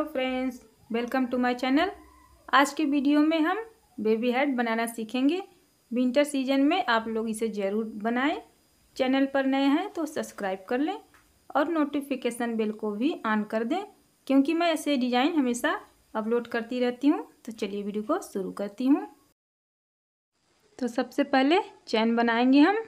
Hello friends, welcome to my channel. आज के video में हम बेबी हेड बनाना सीखेंगे। विंटर सीजन में आप लोग इसे ज़रूर बनाएं। चैनल पर नए हैं तो सब्सक्राइब कर लें और नोटिफिकेशन बेल को भी ऑन कर दें, क्योंकि मैं ऐसे डिज़ाइन हमेशा अपलोड करती रहती हूँ। तो चलिए वीडियो को शुरू करती हूँ। तो सबसे पहले चैन बनाएंगे हम।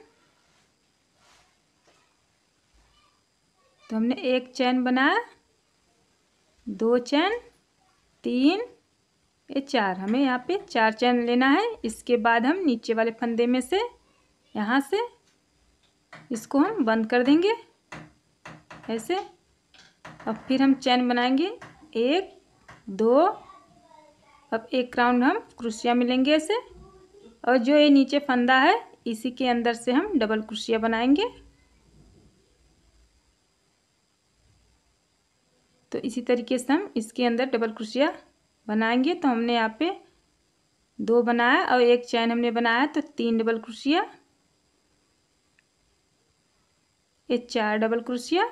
तो हमने एक चैन बनाया, दो चैन, तीन, ये चार, हमें यहाँ पे चार चैन लेना है। इसके बाद हम नीचे वाले फंदे में से यहाँ से इसको हम बंद कर देंगे ऐसे। अब फिर हम चैन बनाएंगे, एक, दो। अब एक राउंड हम क्रोशिया मिलेंगे ऐसे, और जो ये नीचे फंदा है इसी के अंदर से हम डबल क्रोशिया बनाएंगे। तो इसी तरीके से हम इसके अंदर डबल क्रोशिया बनाएंगे। तो हमने यहाँ पे दो बनाया और एक चैन हमने बनाया, तो तीन डबल क्रोशिया, ये चार डबल क्रोशिया,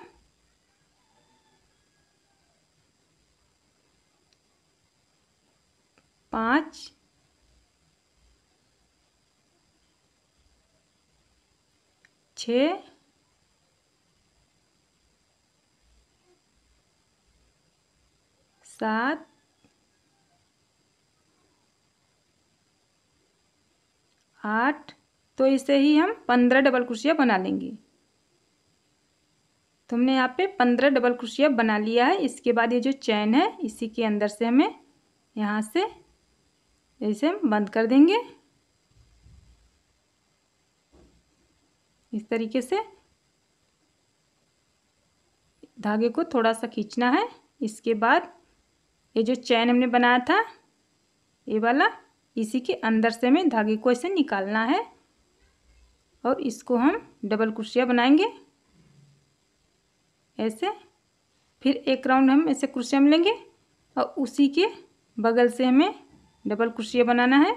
पाँच, छः, सात, आठ। तो इसे ही हम 15 डबल क्रोशिया बना लेंगे। तो हमने यहाँ पे 15 डबल क्रोशिया बना लिया है। इसके बाद ये जो चैन है इसी के अंदर से हमें यहाँ से ऐसे हम बंद कर देंगे इस तरीके से। धागे को थोड़ा सा खींचना है। इसके बाद ये जो चैन हमने बनाया था ये वाला, इसी के अंदर से हमें धागे को ऐसे निकालना है और इसको हम डबल क्रोशिया बनाएंगे ऐसे। फिर एक राउंड हम ऐसे क्रोशिया मिलेंगे और उसी के बगल से हमें डबल क्रोशिया बनाना है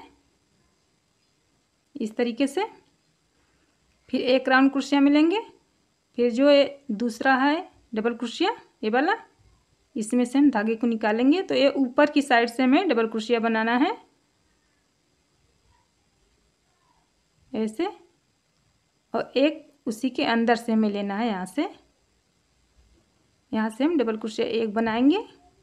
इस तरीके से। फिर एक राउंड क्रोशिया मिलेंगे। फिर जो ये दूसरा है डबल क्रोशिया ये वाला, इसमें से हम धागे को निकालेंगे। तो ये ऊपर की साइड से हमें डबल क्रोशिया बनाना है ऐसे, और एक उसी के अंदर से हमें लेना है यहाँ से। यहाँ से हम डबल क्रोशिया एक बनाएंगे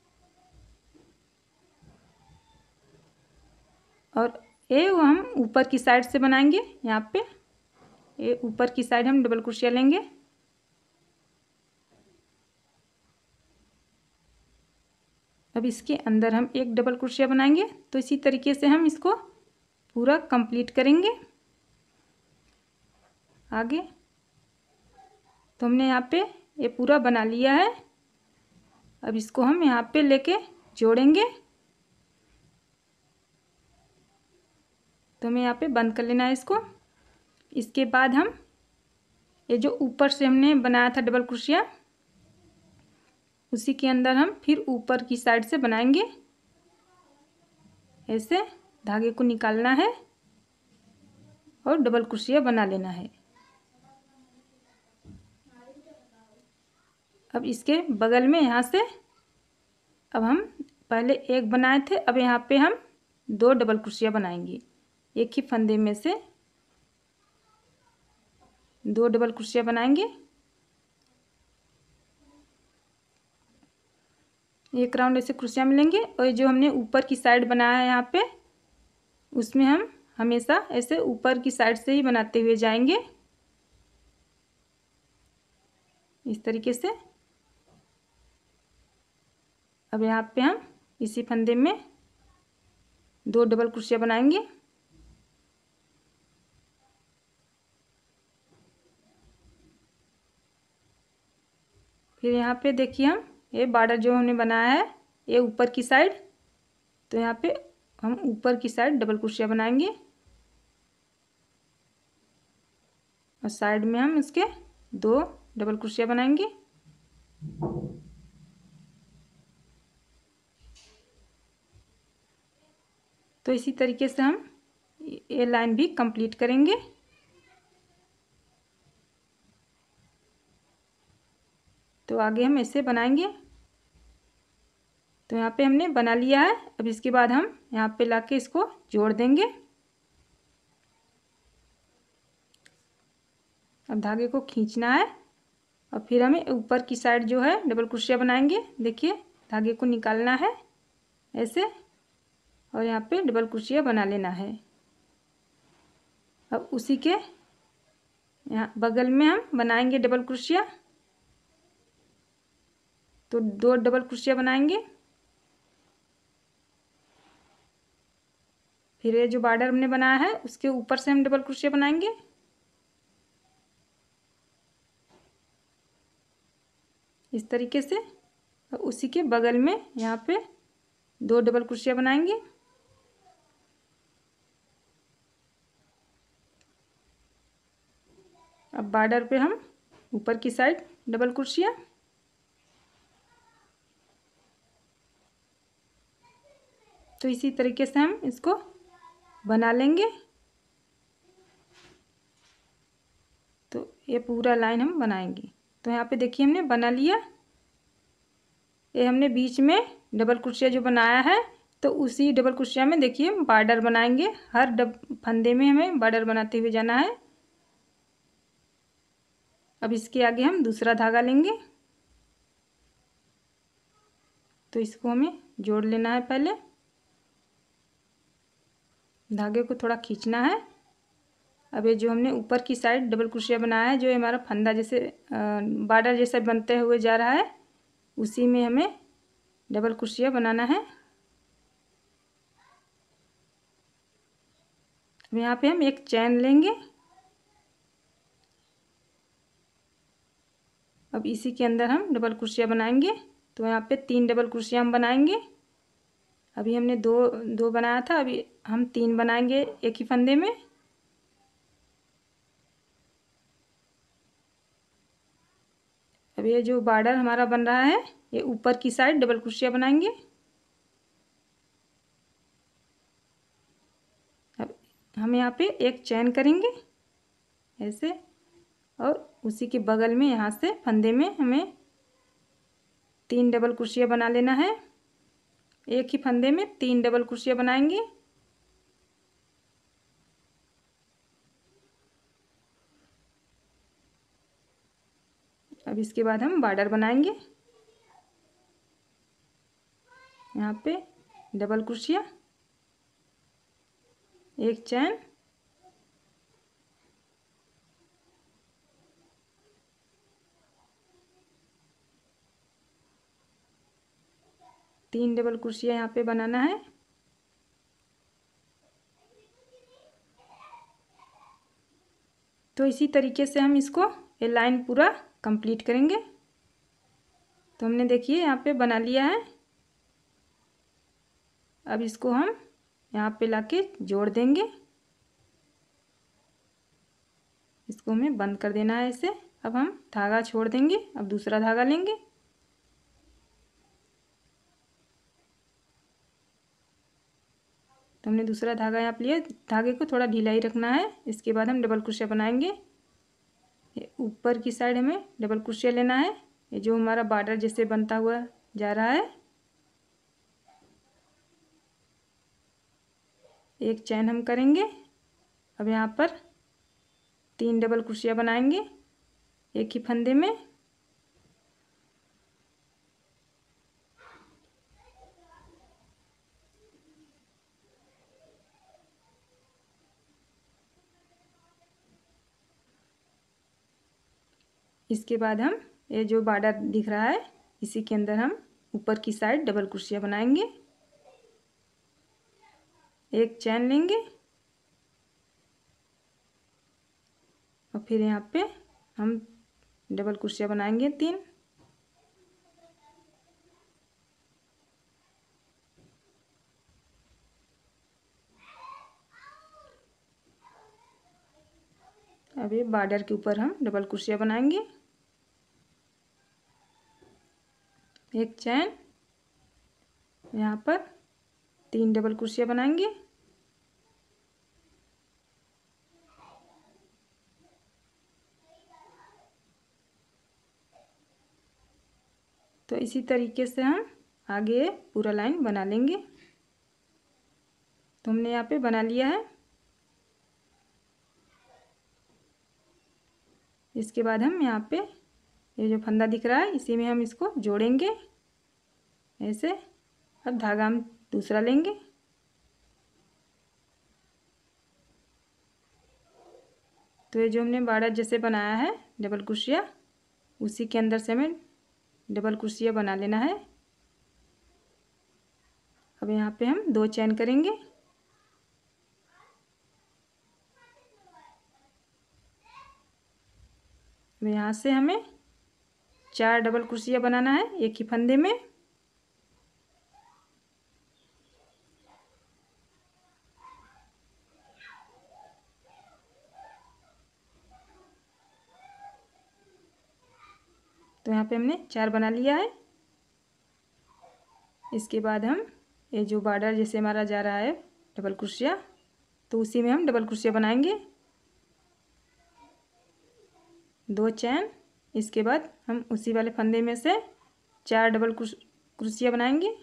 और ये हम ऊपर की साइड से बनाएंगे। यहाँ पे ये ऊपर की साइड हम डबल क्रोशिया लेंगे। अब इसके अंदर हम एक डबल क्रोशिया बनाएंगे। तो इसी तरीके से हम इसको पूरा कंप्लीट करेंगे आगे। तो हमने यहाँ पे ये पूरा बना लिया है। अब इसको हम यहाँ पे लेके जोड़ेंगे। तो हमें यहाँ पे बंद कर लेना है इसको। इसके बाद हम ये जो ऊपर से हमने बनाया था डबल क्रोशिया, उसी के अंदर हम फिर ऊपर की साइड से बनाएंगे ऐसे। धागे को निकालना है और डबल क्रोशिया बना लेना है। अब इसके बगल में यहाँ से अब हम पहले एक बनाए थे, अब यहाँ पे हम दो डबल क्रोशिया बनाएंगे। एक ही फंदे में से दो डबल क्रोशिया बनाएंगे। एक राउंड ऐसे क्रोशिया मिलेंगे और जो हमने ऊपर की साइड बनाया है यहाँ पे, उसमें हम हमेशा ऐसे ऊपर की साइड से ही बनाते हुए जाएंगे इस तरीके से। अब यहाँ पे हम इसी फंदे में दो डबल क्रोशिया बनाएंगे। फिर यहाँ पे देखिए हम ये बॉर्डर जो हमने बनाया है ये ऊपर की साइड, तो यहाँ पे हम ऊपर की साइड डबल क्रोशिया बनाएंगे और साइड में हम इसके दो डबल क्रोशिया बनाएंगे। तो इसी तरीके से हम ये लाइन भी कंप्लीट करेंगे। तो आगे हम ऐसे बनाएंगे। तो यहाँ पे हमने बना लिया है। अब इसके बाद हम यहाँ पे लाके इसको जोड़ देंगे। अब धागे को खींचना है और फिर हमें ऊपर की साइड जो है डबल क्रोशिया बनाएंगे। देखिए धागे को निकालना है ऐसे और यहाँ पे डबल क्रोशिया बना लेना है। अब उसी के यहाँ बगल में हम बनाएंगे डबल क्रोशिया। तो 2 डबल क्रोशिया बनाएंगे। फिर ये जो बॉर्डर हमने बनाया है उसके ऊपर से हम डबल क्रोशिया बनाएंगे। इस तरीके से। और उसी के बगल में यहाँ पे 2 डबल क्रोशिया बनाएंगे। अब बॉर्डर पे हम ऊपर की साइड डबल क्रोशिया। तो इसी तरीके से हम इसको बना लेंगे। तो ये पूरा लाइन हम बनाएंगे। तो यहाँ पे देखिए हमने बना लिया। ये हमने बीच में डबल क्रोशिया जो बनाया है तो उसी डबल क्रोशिया में देखिए बॉर्डर बनाएंगे। हर फंदे में हमें बॉर्डर बनाते हुए जाना है। अब इसके आगे हम दूसरा धागा लेंगे। तो इसको हमें जोड़ लेना है। पहले धागे को थोड़ा खींचना है। अब ये जो हमने ऊपर की साइड डबल क्रोशिया बनाया है, जो हमारा फंदा जैसे बॉर्डर जैसा बनते हुए जा रहा है, उसी में हमें डबल क्रोशिया बनाना है। अब यहाँ पे हम एक चैन लेंगे। अब इसी के अंदर हम डबल क्रोशिया बनाएंगे। तो यहाँ पे 3 डबल क्रोशिया हम बनाएंगे। अभी हमने दो बनाया था, अभी हम 3 बनाएंगे एक ही फंदे में। अब ये जो बॉर्डर हमारा बन रहा है ये ऊपर की साइड डबल क्रोशिया बनाएंगे। अब हम यहाँ पे एक चैन करेंगे ऐसे और उसी के बगल में यहाँ से फंदे में हमें 3 डबल क्रोशिया बना लेना है। एक ही फंदे में 3 डबल क्रोशिया बनाएंगे। अब इसके बाद हम बॉर्डर बनाएंगे। यहाँ पे डबल क्रोशिया, एक चैन, तीन डबल क्रोशिया यहाँ पे बनाना है। तो इसी तरीके से हम इसको ये लाइन पूरा कंप्लीट करेंगे। तो हमने देखिए यहाँ पे बना लिया है। अब इसको हम यहाँ पे लाके जोड़ देंगे। इसको हमें बंद कर देना है ऐसे। अब हम धागा छोड़ देंगे। अब दूसरा धागा लेंगे। तो हमने दूसरा धागा यहाँ पे लिया। धागे को थोड़ा ढीला ही रखना है। इसके बाद हम डबल क्रोशिया बनाएंगे। ये ऊपर की साइड हमें डबल क्रोशिया लेना है। ये जो हमारा बॉर्डर जैसे बनता हुआ जा रहा है, एक चैन हम करेंगे। अब यहाँ पर 3 डबल क्रोशिया बनाएंगे एक ही फंदे में। इसके बाद हम ये जो बॉर्डर दिख रहा है इसी के अंदर हम ऊपर की साइड डबल क्रोशिया बनाएंगे। एक चैन लेंगे और फिर यहाँ पे हम डबल क्रोशिया बनाएंगे 3। अब ये बॉर्डर के ऊपर हम डबल क्रोशिया बनाएंगे। एक चैन, यहाँ पर 3 डबल क्रोशिया बनाएंगे। तो इसी तरीके से हम आगे पूरा लाइन बना लेंगे। तो हमने यहाँ पे बना लिया है। इसके बाद हम यहाँ पे ये जो फंदा दिख रहा है इसी में हम इसको जोड़ेंगे ऐसे। अब धागा हम दूसरा लेंगे। तो ये जो हमने बॉर्डर जैसे बनाया है डबल क्रोशिया, उसी के अंदर से हमें डबल क्रोशिया बना लेना है। अब यहाँ पे हम 2 चेन करेंगे। अब यहाँ से हमें 4 डबल क्रोशिया बनाना है एक ही फंदे में। तो यहाँ पे हमने 4 बना लिया है। इसके बाद हम ये जो बॉर्डर जैसे हमारा जा रहा है डबल क्रोशिया, तो उसी में हम डबल क्रोशिया बनाएंगे 2 चैन। इसके बाद हम उसी वाले फंदे में से 4 डबल क्रोशिया बनाएंगे।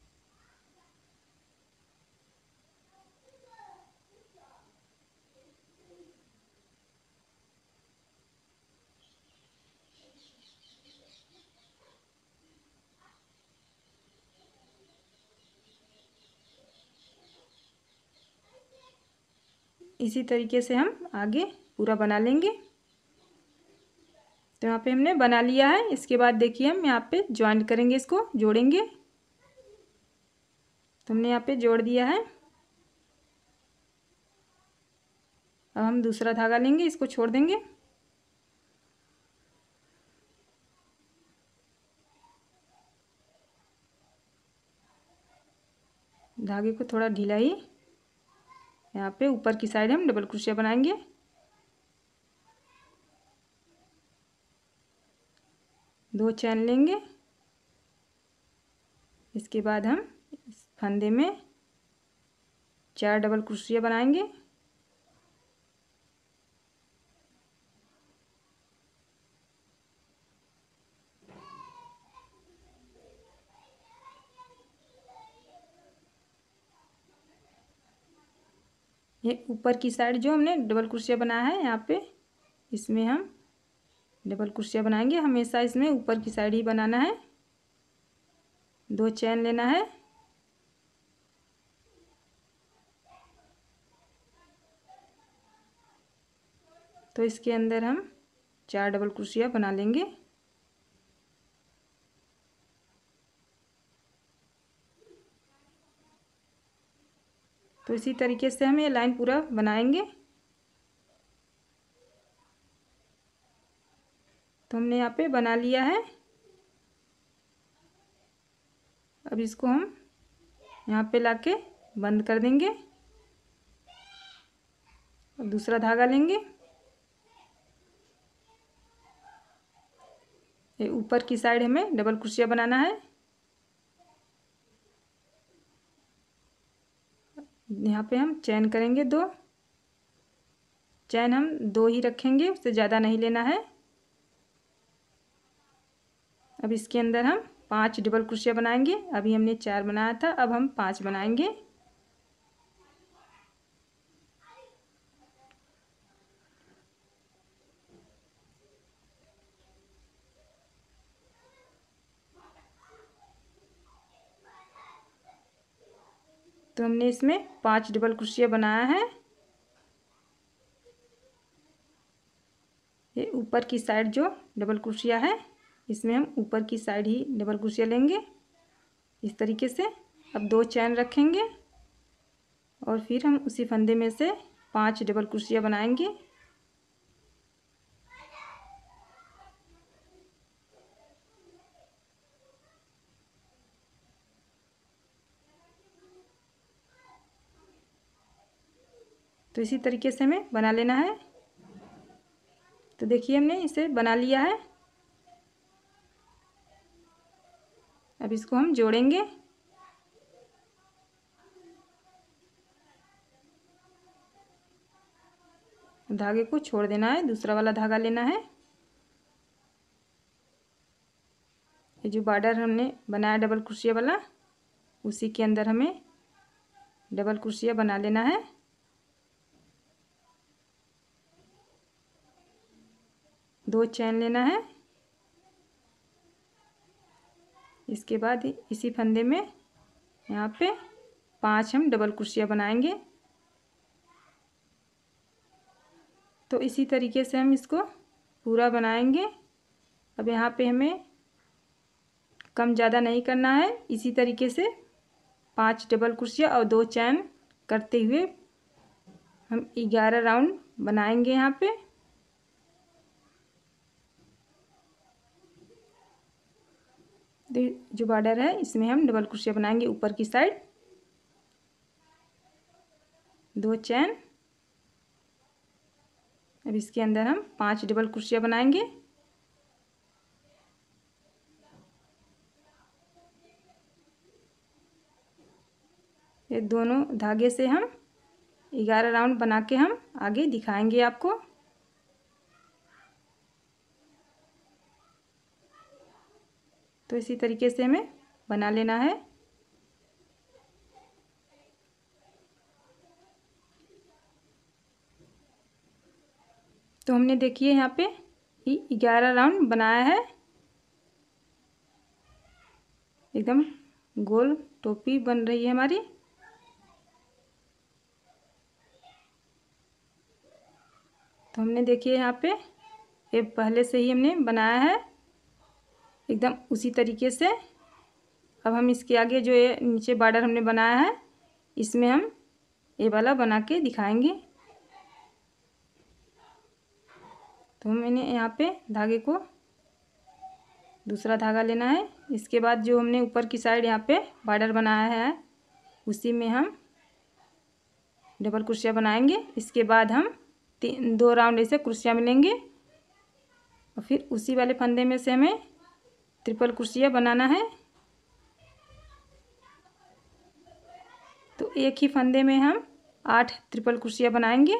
इसी तरीके से हम आगे पूरा बना लेंगे। तो यहाँ पे हमने बना लिया है। इसके बाद देखिए हम यहाँ पे ज्वाइंट करेंगे, इसको जोड़ेंगे। तो हमने यहाँ पे जोड़ दिया है। अब हम दूसरा धागा लेंगे, इसको छोड़ देंगे। धागे को थोड़ा ढीला ही यहाँ पे ऊपर की साइड हम डबल क्रोशिया बनाएंगे। दो चैन लेंगे। इसके बाद हम इस फंदे में 4 डबल क्रोशिया बनाएंगे। ये ऊपर की साइड जो हमने डबल क्रोशिया बनाया है यहाँ पे, इसमें हम डबल क्रोशिया बनाएंगे। हमेशा इसमें ऊपर की साइड ही बनाना है। 2 चैन लेना है। तो इसके अंदर हम 4 डबल क्रोशिया बना लेंगे। तो इसी तरीके से हम ये लाइन पूरा बनाएंगे। तो हमने यहाँ पे बना लिया है। अब इसको हम यहाँ पे लाके बंद कर देंगे और दूसरा धागा लेंगे। ये ऊपर की साइड हमें डबल क्रोशिया बनाना है। यहाँ पे हम चैन करेंगे 2 चैन, हम 2 ही रखेंगे, उससे ज़्यादा नहीं लेना है। अब इसके अंदर हम 5 डबल क्रोशिया बनाएंगे। अभी हमने 4 बनाया था, अब हम 5 बनाएंगे। तो हमने इसमें 5 डबल क्रोशिया बनाया है। ये ऊपर की साइड जो डबल क्रोशिया है, इसमें हम ऊपर की साइड ही डबल क्रोशिया लेंगे इस तरीके से। अब 2 चैन रखेंगे और फिर हम उसी फंदे में से 5 डबल क्रोशिया बनाएंगे। तो इसी तरीके से हमें बना लेना है। तो देखिए हमने इसे बना लिया है। अब इसको हम जोड़ेंगे। धागे को छोड़ देना है, दूसरा वाला धागा लेना है। ये जो बॉर्डर हमने बनाया डबल क्रोशिया वाला, उसी के अंदर हमें डबल क्रोशिया बना लेना है। दो चैन लेना है। इसके बाद इसी फंदे में यहाँ पे 5 हम डबल क्रोशिया बनाएंगे। तो इसी तरीके से हम इसको पूरा बनाएंगे। अब यहाँ पे हमें कम ज़्यादा नहीं करना है। इसी तरीके से 5 डबल क्रोशिया और 2 चैन करते हुए हम 11 राउंड बनाएंगे। यहाँ पे जो बॉर्डर है इसमें हम डबल क्रोशिया बनाएंगे ऊपर की साइड। 2 चैन। अब इसके अंदर हम 5 डबल क्रोशिया बनाएंगे। ये दोनों धागे से हम 11 राउंड बना के हम आगे दिखाएंगे आपको। तो इसी तरीके से हमें बना लेना है। तो हमने देखिए यहाँ पे 11 राउंड बनाया है। एकदम गोल टोपी बन रही है हमारी। तो हमने देखिए यहाँ पे ये पहले से ही हमने बनाया है एकदम उसी तरीके से। अब हम इसके आगे जो ये नीचे बॉर्डर हमने बनाया है इसमें हम ये वाला बना के दिखाएंगे। तो मैंने यहाँ पे धागे को दूसरा धागा लेना है। इसके बाद जो हमने ऊपर की साइड यहाँ पे बॉर्डर बनाया है उसी में हम डबल क्रोशिया बनाएंगे। इसके बाद हम 2 राउंड ऐसे क्रोशिया मिलेंगे और फिर उसी वाले फंदे में से हमें ट्रिपल क्रोशिया बनाना है। तो एक ही फंदे में हम 8 ट्रिपल क्रोशिया बनाएंगे।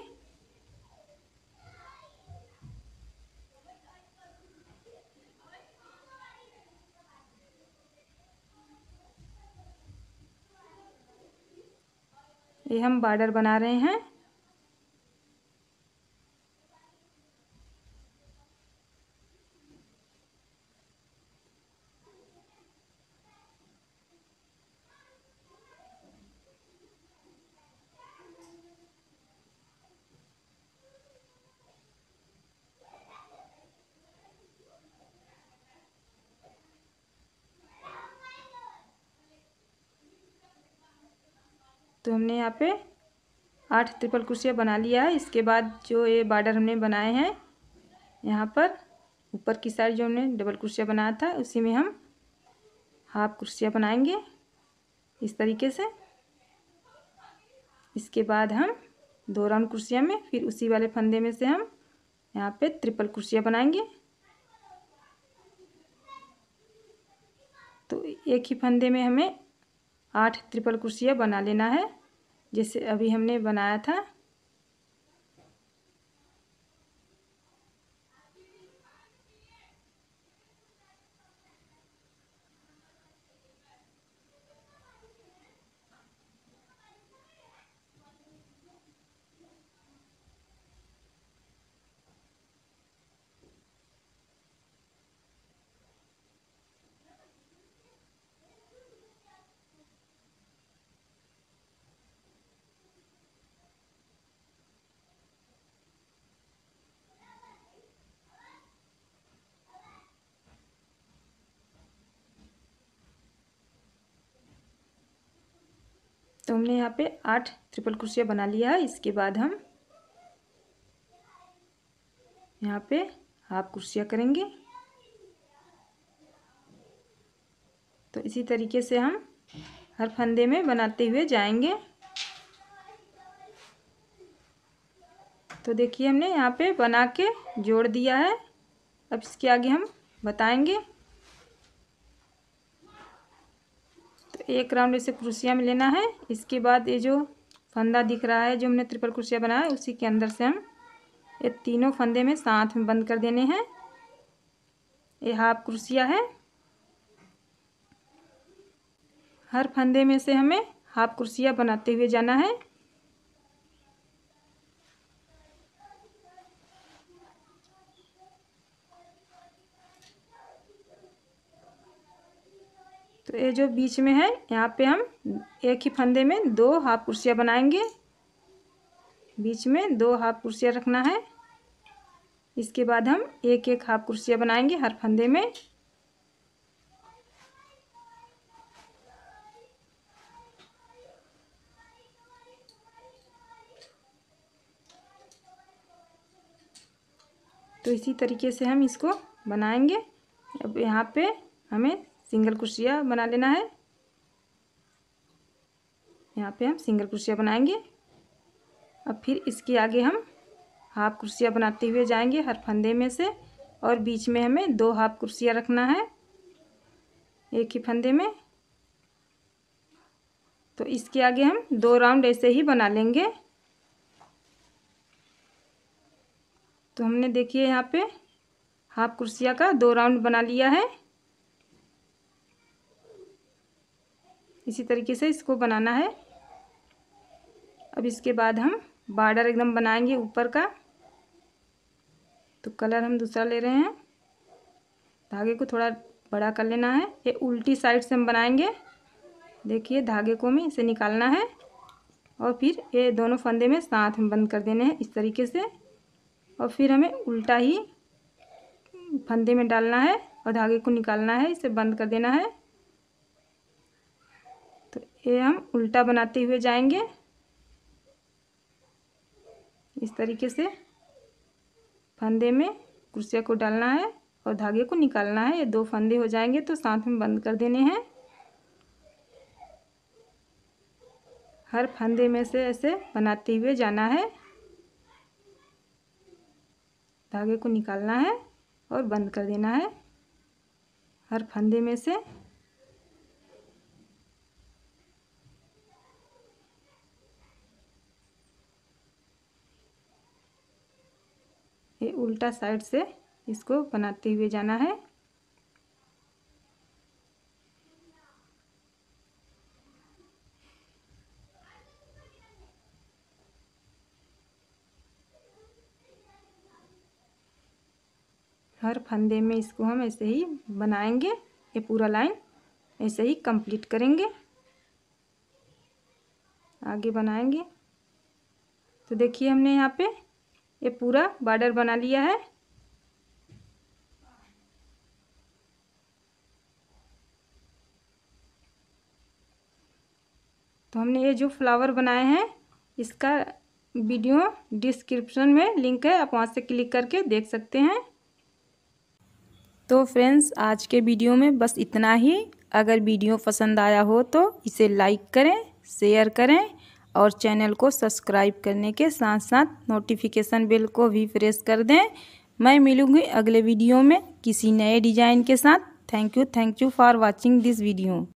ये हम बॉर्डर बना रहे हैं। तो हमने यहाँ पे 8 ट्रिपल क्रोशिया बना लिया है। इसके बाद जो ये बॉर्डर हमने बनाए हैं यहाँ पर ऊपर की साइड जो हमने डबल क्रोशिया बनाया था उसी में हम हाफ क्रोशिया बनाएंगे इस तरीके से। इसके बाद हम 2 राउंड क्रोशिया में फिर उसी वाले फंदे में से हम यहाँ पे ट्रिपल क्रोशिया बनाएंगे। तो एक ही फंदे में हमें 8 ट्रिपल क्रोशिया बना लेना है जैसे अभी हमने बनाया था। तो हमने यहाँ पे 8 ट्रिपल क्रोशिया बना लिया है। इसके बाद हम यहाँ पे हाफ क्रोशिया करेंगे। तो इसी तरीके से हम हर फंदे में बनाते हुए जाएंगे। तो देखिए हमने यहाँ पे बना के जोड़ दिया है। अब इसके आगे हम बताएंगे। तो 1 राउंड ऐसे क्रोशिया में लेना है। इसके बाद ये जो फंदा दिख रहा है जो हमने ट्रिपल क्रोशिया बनाया है उसी के अंदर से हम ये तीनों फंदे में साथ में बंद कर देने हैं। ये हाफ क्रोशिया है। हर फंदे में से हमें हाफ कुर्सियाँ बनाते हुए जाना है। तो ये जो बीच में है यहाँ पे हम एक ही फंदे में 2 हाफ कुर्सियाँ बनाएंगे। बीच में 2 हाफ कुर्सियाँ रखना है। इसके बाद हम एक एक हाफ कुर्सियाँ बनाएंगे हर फंदे में। तो इसी तरीके से हम इसको बनाएंगे। अब यहाँ पे हमें सिंगल कुर्सियाँ बना लेना है। यहाँ पे हम सिंगल कुर्सियाँ बनाएंगे। अब फिर इसके आगे हम हाफ कुर्सियाँ बनाते हुए जाएंगे हर फंदे में से, और बीच में हमें 2 हाफ कुर्सियाँ रखना है एक ही फंदे में। तो इसके आगे हम 2 राउंड ऐसे ही बना लेंगे। तो हमने देखिए यहाँ पे हाफ कुर्सियाँ का 2 राउंड बना लिया है। इसी तरीके से इसको बनाना है। अब इसके बाद हम बॉर्डर एकदम बनाएंगे ऊपर का। तो कलर हम दूसरा ले रहे हैं। धागे को थोड़ा बड़ा कर लेना है। ये उल्टी साइड से हम बनाएंगे। देखिए धागे को हमें इसे निकालना है और फिर ये दोनों फंदे में साथ में बंद कर देने हैं इस तरीके से। और फिर हमें उल्टा ही फंदे में डालना है और धागे को निकालना है, इसे बंद कर देना है। तो ये हम उल्टा बनाते हुए जाएंगे इस तरीके से। फंदे में कुर्सियाँ को डालना है और धागे को निकालना है। ये 2 फंदे हो जाएंगे तो साथ में बंद कर देने हैं। हर फंदे में से ऐसे बनाते हुए जाना है। धागे को निकालना है और बंद कर देना है हर फंदे में से। ये उल्टा साइड से इसको बनाते हुए जाना है। हर फंदे में इसको हम ऐसे ही बनाएंगे। ये पूरा लाइन ऐसे ही कंप्लीट करेंगे, आगे बनाएंगे। तो देखिए हमने यहाँ पे ये पूरा बॉर्डर बना लिया है। तो हमने ये जो फ्लावर बनाए हैं इसका वीडियो डिस्क्रिप्शन में लिंक है, आप वहाँ से क्लिक करके देख सकते हैं। तो फ्रेंड्स आज के वीडियो में बस इतना ही। अगर वीडियो पसंद आया हो तो इसे लाइक करें, शेयर करें और चैनल को सब्सक्राइब करने के साथ साथ नोटिफिकेशन बेल को भी प्रेस कर दें। मैं मिलूँगी अगले वीडियो में किसी नए डिज़ाइन के साथ। Thank you for watching this video.